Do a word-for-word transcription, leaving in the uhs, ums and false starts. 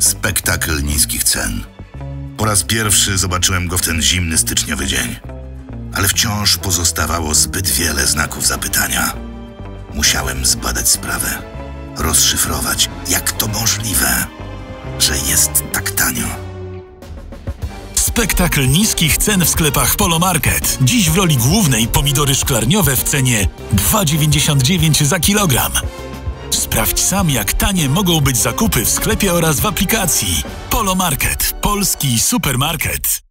Spektakl niskich cen. Po raz pierwszy zobaczyłem go w ten zimny styczniowy dzień. Ale wciąż pozostawało zbyt wiele znaków zapytania. Musiałem zbadać sprawę. Rozszyfrować, jak to możliwe, że jest tak tanio. Spektakl niskich cen w sklepach Polomarket. Dziś w roli głównej pomidory szklarniowe w cenie dwa dziewięćdziesiąt dziewięć za kilogram. Sprawdź sam, jak tanie mogą być zakupy w sklepie oraz w aplikacji. Polomarket. Polski supermarket.